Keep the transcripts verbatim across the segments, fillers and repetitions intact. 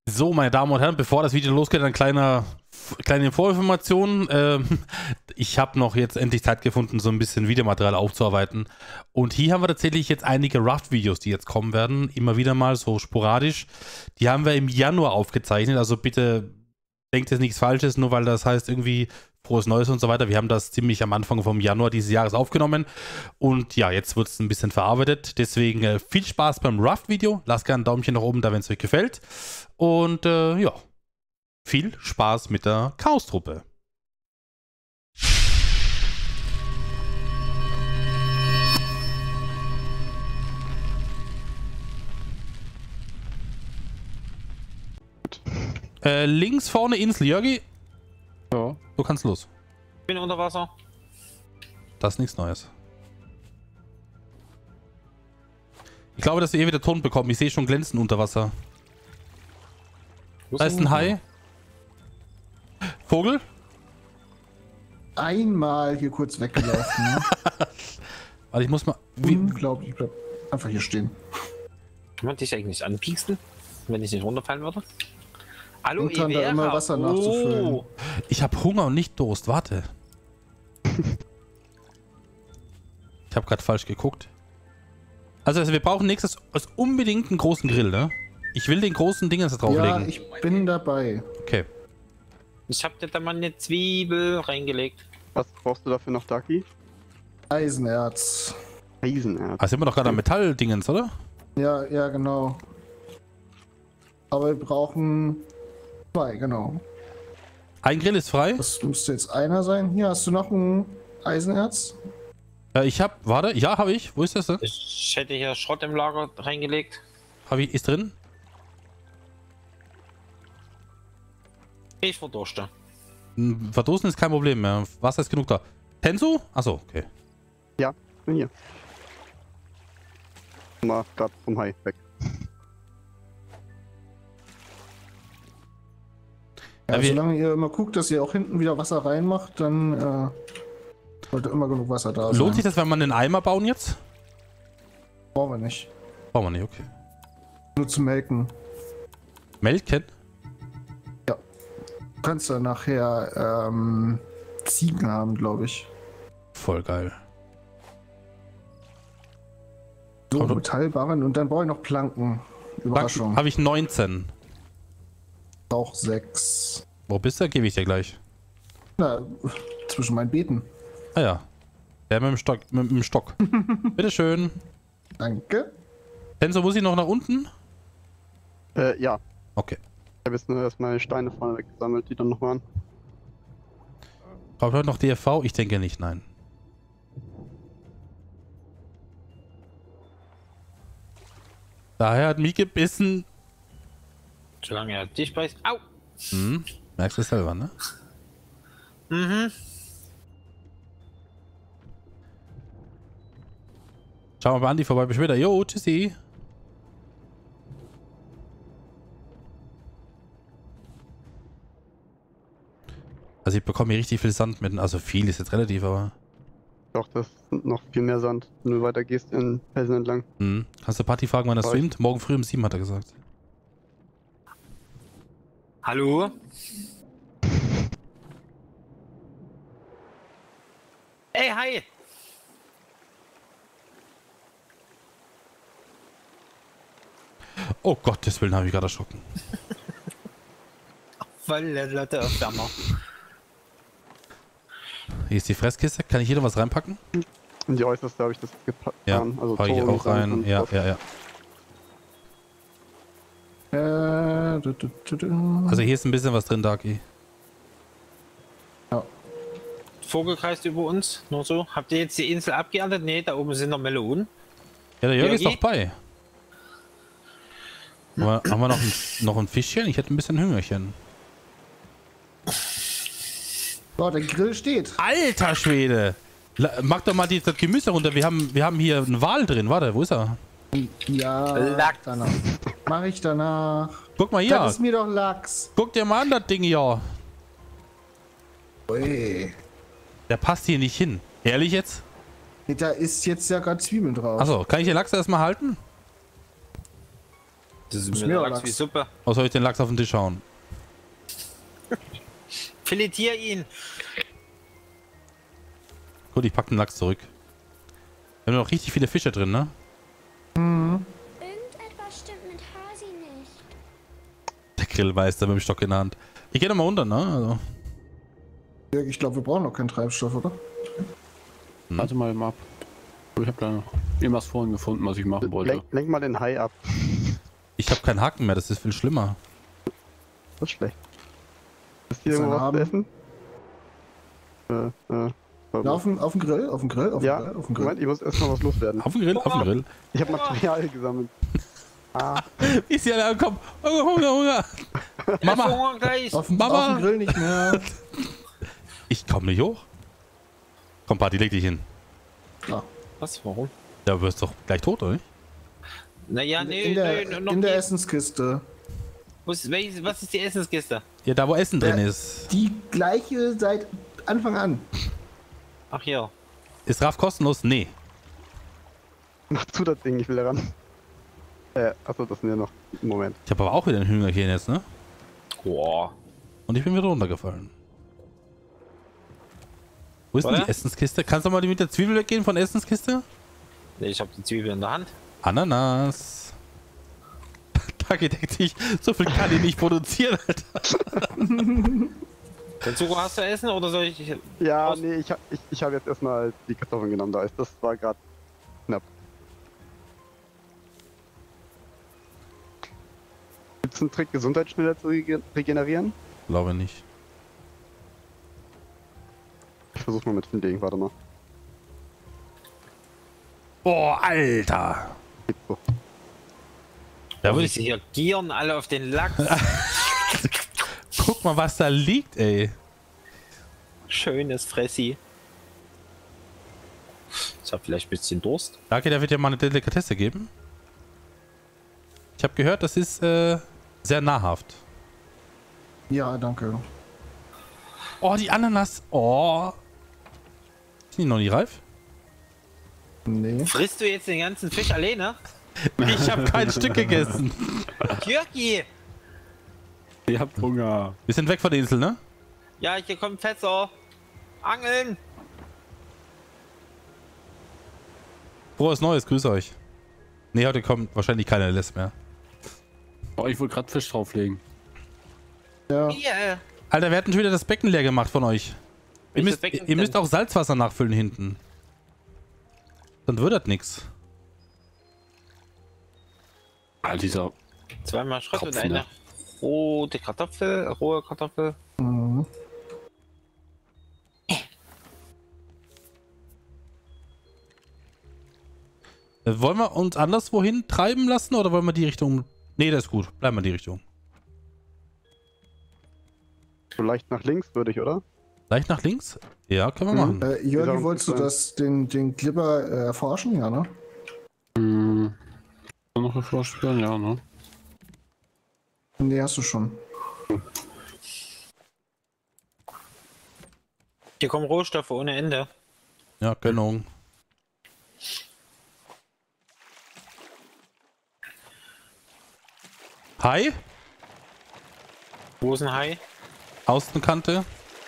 So, meine Damen und Herren, bevor das Video losgeht, eine kleine, kleine Vorinformation. Ähm, ich habe noch jetzt endlich Zeit gefunden, so ein bisschen Videomaterial aufzuarbeiten. Und hier haben wir tatsächlich jetzt einige Raft-Videos, die jetzt kommen werden. Immer wieder mal so sporadisch. Die haben wir im Januar aufgezeichnet. Also bitte denkt jetzt nichts Falsches, nur weil das heißt irgendwie frohes Neues und so weiter. Wir haben das ziemlich am Anfang vom Januar dieses Jahres aufgenommen. Und ja, jetzt wird es ein bisschen verarbeitet. Deswegen äh, viel Spaß beim Raft-Video. Lasst gerne ein Daumenchen nach oben da, wenn es euch gefällt. Und äh, ja, viel Spaß mit der Chaos-Truppe. Äh, links vorne Insel, Jörgi. Ja. Du kannst los. Ich bin unter Wasser. Das ist nichts Neues. Ich glaube, dass wir eh wieder Ton bekommen. Ich sehe schon Glänzen unter Wasser. Da ist ein Hai. Vogel? Einmal hier kurz weggelaufen. Ne? Warte, ich muss mal... Wie? Unglaublich, ich bleib einfach hier stehen. Kann man dich eigentlich anpieksen, wenn ich nicht runterfallen würde? Hallo, Und dann da immer Wasser nachzufüllen. Oh. Ich habe Hunger und nicht Durst. Warte. Ich habe gerade falsch geguckt. Also, also wir brauchen nächstes also unbedingt einen großen Grill, ne? Ich will den großen Ding jetzt drauflegen. Ja, ich bin dabei. Okay. Ich hab dir da mal eine Zwiebel reingelegt. Was brauchst du dafür noch, Daki? Eisenerz. Eisenerz. Ah, sind wir doch gerade am Metalldingens, oder? Ja, ja, genau. Aber wir brauchen zwei, genau. Ein Grill ist frei. Das müsste jetzt einer sein. Hier, hast du noch ein Eisenerz? Äh, ich hab, warte, ja, habe ich. Wo ist das denn? Ich hätte hier Schrott im Lager reingelegt. Habe ich, ist drin? Ich verdurste. Hm, Verdursten ist kein Problem mehr. Wasser ist genug da. Tensu? Achso, okay. Ja, bin hier. Mal grad vom Hai weg. Ja, Ja, wir- solange ihr immer guckt, dass ihr auch hinten wieder Wasser reinmacht, dann äh, sollte immer genug Wasser da sein. Lohnt sich das, wenn wir einen Eimer bauen jetzt? Brauchen wir nicht. Brauchen wir nicht, okay. Nur zu melken. Melken? Du kannst dann nachher ähm, Ziegen haben, glaube ich. Voll geil. So, Komm, Metallbarren und dann brauche ich noch Planken. Überraschung. Habe ich neunzehn. Auch sechs. Wo bist du? Gebe ich dir gleich. Na, zwischen meinen Beeten. Ah ja. Der mit dem Stock. Mit dem Stock. Bitteschön. Danke. Tenso, muss ich noch nach unten? Äh, ja. Okay. Ich habe jetzt nur erstmal Steine vorne weggesammelt, die dann noch waren. Braucht heute noch D F V? Ich denke nicht, nein. Daher hat mich gebissen. Solange er dich beißt. Au! Hm, merkst du es selber, ne? Mhm. Schau mal bei Andi vorbei, bis später. Jo, tschüssi. Also ich bekomme hier richtig viel Sand mit. Also viel ist jetzt relativ, aber... Doch, das sind noch viel mehr Sand, wenn du weiter gehst in Felsen entlang. Hm. Kannst du Patti fragen, wann er Weiß. streamt? Morgen früh um sieben hat er gesagt. Hallo? Ey, hi! Oh Gottes Willen, habe ich gerade erschrocken. Voll der Latte auf Wärmer. Hier ist die Fresskiste. Kann ich hier noch was reinpacken? In die äußerste habe ich das gepackt. Ja, also packe ich Ton, auch rein. und Ja, was. ja, ja. Äh, du, du, du, du. Also hier ist ein bisschen was drin, Daki. Vogel kreist über uns, nur so. Habt ihr jetzt die Insel abgeerntet? Ne, da oben sind noch Melonen. Ja, der Jörg ist Jörgi? doch bei. Aber haben wir noch ein, noch ein Fischchen? Ich hätte ein bisschen Hüngerchen. So, der Grill steht. Alter Schwede! La mach doch mal die, das Gemüse runter. Wir haben, wir haben hier einen Wal drin. Warte, wo ist er? Ja, Lachs. danach. Mach ich danach. Guck mal Das hier. ist mir doch Lachs. Guck dir mal an, das Ding hier. Ui. Der passt hier nicht hin. Ehrlich jetzt? Da ist jetzt ja gerade Zwiebeln drauf. Achso, kann ich den Lachs erstmal halten? Das ist Das mir ist mir Lachs Lachs. wie Suppe. Oder soll ich den Lachs auf den Tisch hauen? Filetier ihn. Gut, ich pack den Lachs zurück. Wir haben noch richtig viele Fische drin, ne? Irgendetwas stimmt mit Hasi nicht. Der Grillmeister mit dem Stock in der Hand. Ich gehe nochmal runter, ne? Also. Jörg, ich glaube, wir brauchen noch keinen Treibstoff, oder? Hm. Warte mal mal ab. Ich habe da noch irgendwas vorhin gefunden, was ich machen wollte. Lenk, lenk mal den Hai ab. Ich habe keinen Haken mehr, das ist viel schlimmer. Das ist schlecht. Ist hier Willst du irgendwo was einen zu essen? Äh, äh. Ja, auf dem, auf dem Grill, auf dem Grill, auf dem Ja, Grill, auf dem Grill. Moment, ich muss erstmal was loswerden. Auf den Grill, auf den Grill. Ich habe Material gesammelt. Ah, Wie ist ja komm. Hunger, Hunger, Hunger. Mama, Hunger gleich. Auf dem, Mama! auf dem Grill nicht mehr. ich komm nicht hoch. Komm, Party, leg dich hin. Ja. Was? Warum? Ja, du wirst doch gleich tot, oder nicht? Naja, nee, in der, nee, noch in der nicht. Essenskiste. Wo ist, welches- was ist die Essenskiste? Ja, da wo Essen drin Ja. ist. Die gleiche seit Anfang an. Ach hier. Ist Raff kostenlos? Nee. mach zu das Ding, ich will da ran. Äh, achso, das sind ja noch. Moment. Ich habe aber auch wieder ein Hüngerchen jetzt, ne? Boah. Und ich bin wieder runtergefallen. Wo ist denn Oder? die Essenskiste? Kannst du mal mit der Zwiebel weggehen von der Essenskiste? Nee, ich habe die Zwiebel in der Hand. Ananas. Taki denkt sich, so viel kann ich nicht produzieren, Alter. Den Zucker hast du essen oder soll ich... Ja, Aus- nee, ich, hab- ich, ich habe jetzt erstmal die Kartoffeln genommen, da ist. Das war gerade knapp. Gibt es einen Trick, Gesundheit schneller zu rege- regenerieren? Glaube nicht. Ich versuche mal mit dem Ding, warte mal. Boah, Alter. Geht so. Da Da würde würde ich. ich hier gieren alle auf den Lachs. Guck mal, was da liegt, ey. Schönes Fressi. Ich habe vielleicht ein bisschen Durst. Taki, da wird ja mal eine Delikatesse geben. Ich habe gehört, das ist äh, sehr nahrhaft. Ja, danke. Oh, die Ananas. Oh. Ist die noch nicht reif? Nee. Frisst du jetzt den ganzen Fisch alleine? Ich habe kein Stück gegessen. Jürgi! Ich hab Hunger. Wir sind weg von der Insel, ne? Ja, hier kommt Fetzer. Angeln! Frohes Neues, grüß euch. Ne, heute kommt wahrscheinlich keiner List mehr. Oh, ich wollte gerade Fisch drauflegen. Ja. Hier! Alter, wir hatten schon wieder das Becken leer gemacht von euch. Ihr Welches müsst, Becken ihr müsst denn? auch Salzwasser nachfüllen hinten. Dann wird das nix. Ah, dieser. Zweimal Schrott und Tropfen, eine ne? rote Kartoffel, rohe Kartoffel. Mhm. Äh, Wollen wir uns anderswohin treiben lassen oder wollen wir die Richtung... Ne, das ist gut. Bleiben wir in die Richtung. So leicht nach links würde ich, oder? Leicht nach links? Ja, können wir Mhm. machen. Äh, Jörgi, Sagen wolltest du Sie das, den, den Glibber äh, erforschen? Ja, ne? Hm. Noch eine Vorspielen? Ja, ne? Nee, hast du schon. Hier kommen Rohstoffe ohne Ende. Ja, genau. Hi, Wo ist ein Hai? Außenkante.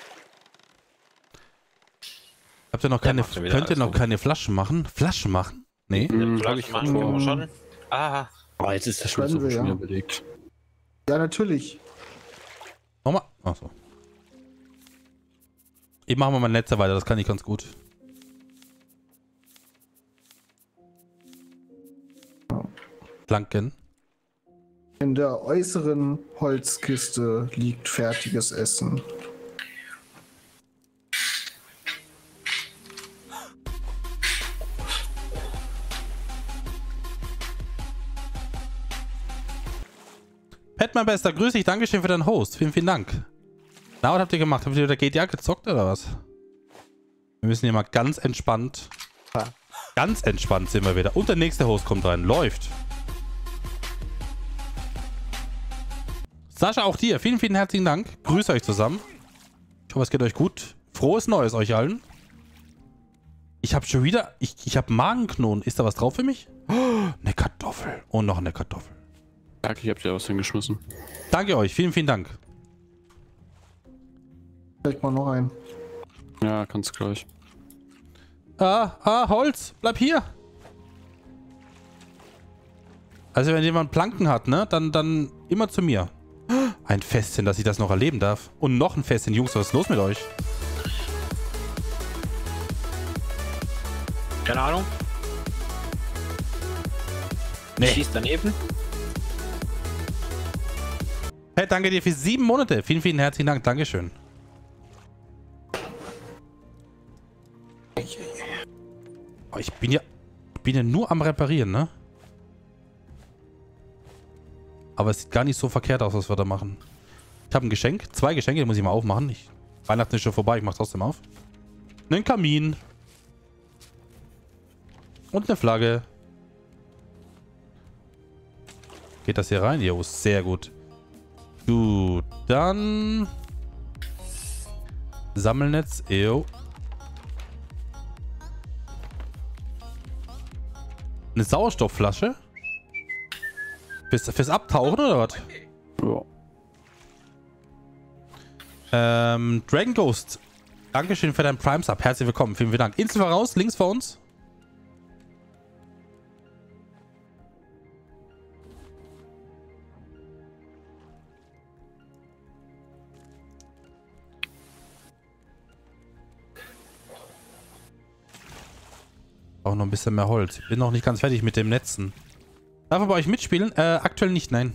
Habt ihr noch Der keine, macht schon wieder könnt ihr alles noch gut. keine Flaschen machen? Flaschen machen? Nee. Hm, hab Vielleicht ich machen wir vor. aber schon. Ah, Oh, jetzt ist der Können Schlüssel wir, schon ja. wieder belegt. Ja, natürlich. Nochmal. Achso. Ich mache mal mein Netz weiter, das kann ich ganz gut. Flanken. In der äußeren Holzkiste liegt fertiges Essen. Pet, mein Bester, grüß dich, Dankeschön für deinen Host. Vielen, vielen Dank. Na, was habt ihr gemacht? Habt ihr wieder G T A gezockt oder was? Wir müssen hier mal ganz entspannt. Ja. Ganz entspannt sind wir wieder. Und der nächste Host kommt rein. Läuft. Sascha, auch dir. Vielen, vielen herzlichen Dank. Grüße euch zusammen. Ich hoffe, es geht euch gut. Frohes Neues euch allen. Ich habe schon wieder... Ich, ich habe Magenknoten. Ist da was drauf für mich? Oh, eine Kartoffel. Und noch eine Kartoffel. Danke, ich hab dir was hingeschmissen. Danke euch, vielen, vielen Dank. Vielleicht mal noch ein. Ja, kannst gleich. Ah, ah, Holz, bleib hier. Also wenn jemand Planken hat, ne, dann, dann immer zu mir. Ein Festchen, dass ich das noch erleben darf. Und noch ein Festchen. Jungs, was ist los mit euch? Keine Ahnung. Nee. Schießt daneben. Hey, danke dir für sieben Monate. Vielen, vielen herzlichen Dank. Dankeschön. Oh, ich bin ja, ich bin ja nur am Reparieren, ne? Aber es sieht gar nicht so verkehrt aus, was wir da machen. Ich habe ein Geschenk. Zwei Geschenke, die muss ich mal aufmachen. Ich, Weihnachten ist schon vorbei, ich mache trotzdem auf. Einen Kamin. Und eine Flagge. Geht das hier rein? Jo, sehr gut. Gut, dann... Sammelnetz, jo. Eine Sauerstoffflasche? Fürs, fürs Abtauchen oder was? Ja. Ähm, Dragon Ghost. Dankeschön für deinen Prime-Sub. Herzlich willkommen. Vielen, vielen Dank. Insel voraus, links vor uns. Auch noch ein bisschen mehr Holz. Ich bin noch nicht ganz fertig mit dem Netzen. Darf er bei euch mitspielen? Äh, aktuell nicht, nein.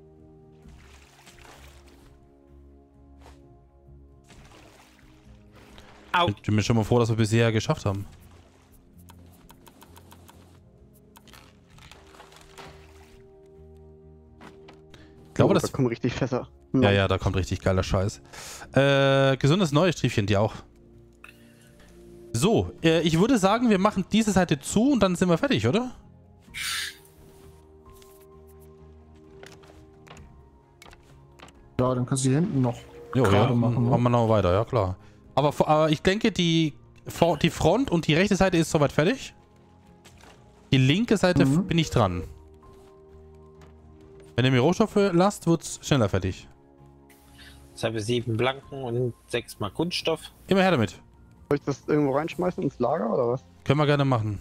Au. Ich bin mir schon mal froh, dass wir bisher geschafft haben. Ich glaube, Oh, das... da kommen richtig Fässer. Ja, ja, da kommt richtig geiler Scheiß. Äh, gesundes neues Striefchen, die auch. So, äh, ich würde sagen, wir machen diese Seite zu und dann sind wir fertig, oder? Ja, dann kannst du hier hinten noch Jo, ja, gerade machen, machen. Ne? machen wir noch weiter, ja klar. Aber, aber ich denke, die, die Front und die rechte Seite ist soweit fertig. Die linke Seite Mhm. bin ich dran. Wenn ihr mir Rohstoffe lasst, wird es schneller fertig. Jetzt habe ich sieben Blanken und sechs mal Kunststoff. Immer her damit. Soll ich das irgendwo reinschmeißen ins Lager oder was? Können wir gerne machen.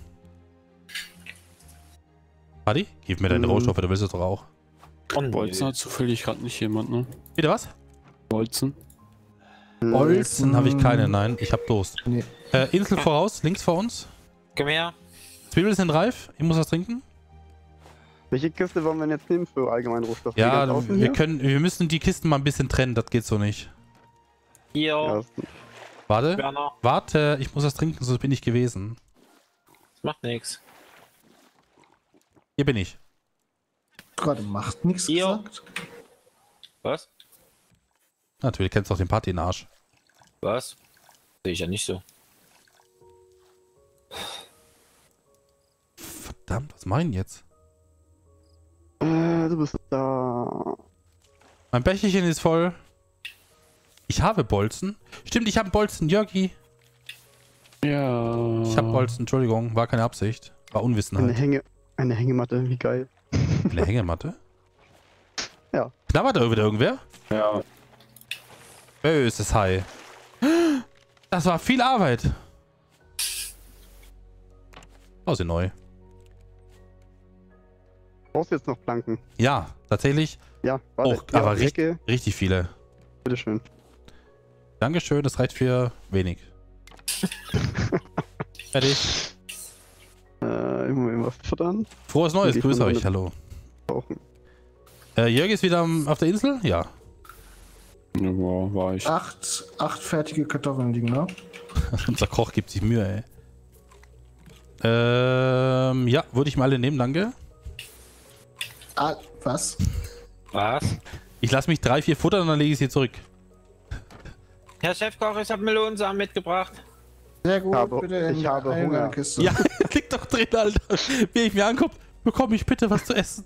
Adi, gib mir deine Mhm. Rohstoffe, du willst es doch auch. Und Bolzen hat zufällig gerade nicht jemand, ne? Bitte was? Bolzen? Bolzen habe ich keine, nein. Ich habe Durst. Nee. Äh, Insel voraus, links vor uns. komm her. Zwiebeln sind reif. Ich muss was trinken. Welche Kiste wollen wir denn jetzt nehmen für allgemeinen Rohstoff? Die Ja, ganz außen wir hier? können, wir müssen die Kisten mal ein bisschen trennen. Das geht so nicht. Hier, Ja, das- Warte, Werner. warte. Ich muss was trinken, sonst bin ich gewesen. Das macht nichts. Hier bin ich. Gerade macht nichts Hier. gesagt. Was? Natürlich kennst du auch den Party in den Arsch. Was? Sehe ich ja nicht so. Verdammt, was mach ich denn jetzt? Äh, du bist da. Mein Becherchen ist voll. Ich habe Bolzen. Stimmt, ich habe Bolzen, Jörgi. Ja. Ich habe Bolzen, Entschuldigung. War keine Absicht. War Eine, Unwissenheit. Hänge, eine Hängematte, wie geil. Eine Hängematte? Ja. Knabbert da wieder irgendwer? Ja. Böses Hai. Das war viel Arbeit. Oh, sie neu. Brauchst du jetzt noch Planken? Ja, tatsächlich. Ja, warte. Oh, ja, aber richtig, Ecke. richtig viele. Bitteschön. Dankeschön, das reicht für wenig. Fertig. Äh, ich muss mal irgendwas futtern. Frohes Neues, Ich grüße muss euch, meine- hallo. Brauchen. Äh, Jörg ist wieder am- auf der Insel? Ja. Ja, war ich. Acht, acht fertige Kartoffeln liegen, ne? Unser Koch gibt sich Mühe, ey. Ähm, ja, würde ich mal alle nehmen, danke. Ah, was? Was? Ich lasse mich drei, vier futtern und dann lege ich sie zurück. Herr Chefkoch, ich habe Melonensamen mitgebracht. Sehr gut, Aber bitte in ich habe eine Hunger. Kiste. Ja, liegt doch drin, Alter. Wie ich mir angucke, bekomme ich bitte was zu essen.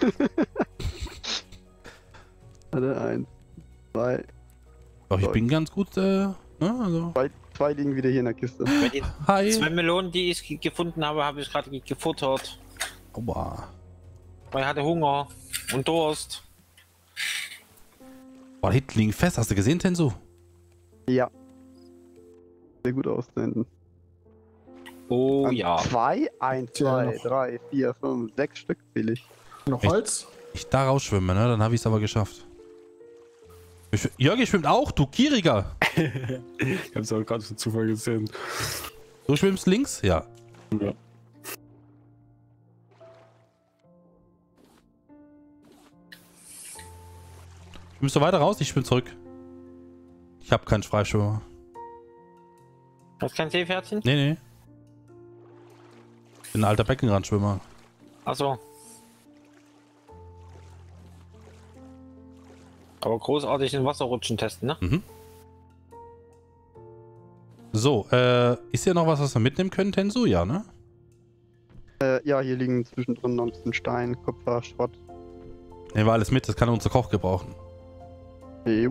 Warte, eins, zwei, Doch, ich So. bin ganz gut, äh, ne, also. zwei, zwei liegen wieder hier in der Kiste. Bei den Hi. zwei Melonen, die ich gefunden habe, habe ich gerade gefuttert. Aua. Weil ich hatte Hunger. Und Durst. Boah, da hinten liegen fest. Hast du gesehen, Tensu? Ja. Sehr gut aus da hinten. Oh Und ja. Zwei, eins, Tja, zwei, noch. drei, vier, fünf, sechs Stück zähle ich. Noch Echt? Holz? Ich da rausschwimme, ne? Dann habe ich es aber geschafft. Ich, Jörg schwimmt auch, du Gieriger. Ich hab's auch gerade für Zufall gesehen. Du schwimmst links? Ja. Ja. Schwimmst du weiter raus? Ich schwimme zurück. Ich habe keinen Freischwimmer. Hast kein Seepferdchen? Nee, nee. Ich bin ein alter Beckenrandschwimmer. Achso. Aber großartig in Wasserrutschen testen, ne? Mhm. So, äh, ist hier noch was, was wir mitnehmen können, Tensu? Ja, ne? Äh, ja, hier liegen zwischendrin noch ein bisschen Stein, Kupfer, Schrott. Nehmen wir alles mit, das kann unser Koch gebrauchen. Jo.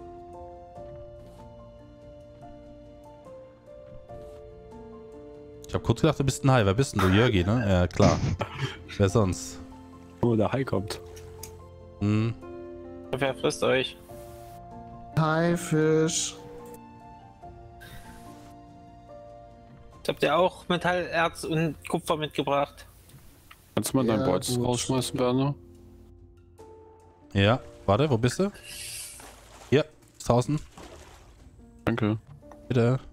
Ich habe kurz gedacht, du bist ein Hai. Wer bist denn du? Jörgi, ne? Ja, klar. Wer sonst? Oh, der Hai kommt. Hm. Wer frisst euch? Haifisch. Habt ihr auch Metallerz und Kupfer mitgebracht? Kannst du mal Ja, dein Bolz gut. rausschmeißen, Berner? Ja, warte, wo bist du? Hier, ist draußen. Danke. Bitte.